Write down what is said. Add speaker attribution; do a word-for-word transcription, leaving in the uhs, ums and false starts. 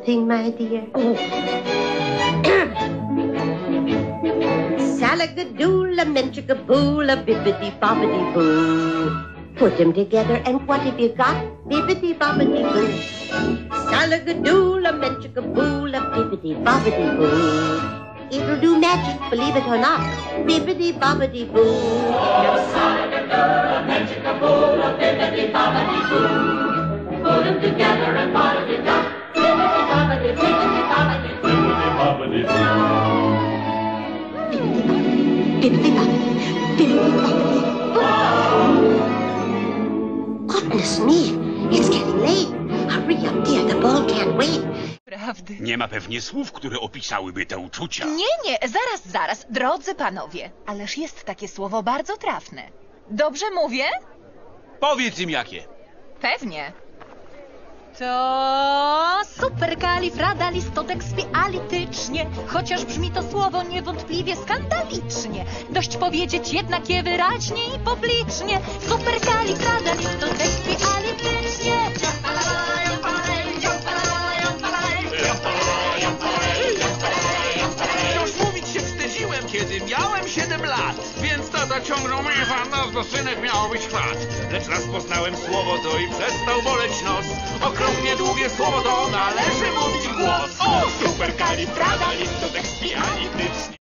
Speaker 1: something, my dear? Oh. Salagadoola, menchikaboola, bibbidi-bobbidi-boo. Put them together and what have you got? Bibbidi-bobbidi-boo. Salagadoola, menchikaboola, bibbidi-bobbidi-boo. It'll do magic, believe it or not. Bibbidi-bobbidi-boo. Now salagadoola, menchikaboola, bibbidi-bobbidi-boo. Put them together and what have you got? Bibbidi-bobbidi, bibbidi-bobbidi-boo. Bibbidi-bobbidi-boo. Bibbidi-bobbidi, bibbidi-bobbidi. Goodness me, it's getting late. Hurry up, dear, the ball can't wait.
Speaker 2: Prawdy.
Speaker 3: Nie ma pewnie słów, które opisałyby te uczucia.
Speaker 2: Nie, nie, zaraz, zaraz, drodzy panowie. Ależ jest takie słowo bardzo trafne. Dobrze mówię?
Speaker 4: Powiedz im jakie.
Speaker 2: Pewnie. To superkalifragilistotekspialitycznie, chociaż brzmi to słowo niewątpliwie skandalicznie. Dość powiedzieć jednak je wyraźnie i publicznie. Superkalifragilistotekspialitycznie.
Speaker 4: Już mówić się wstydziłem, kiedy miałem siedem lat. Więc tata ciągnął mnie za nos, do synek miało być chlad. Lecz raz poznałem słowo to i przestał boleć nos. Okropnie długie słowo to należy mówić w głos. O, superkalifragilistotekspialitycznie.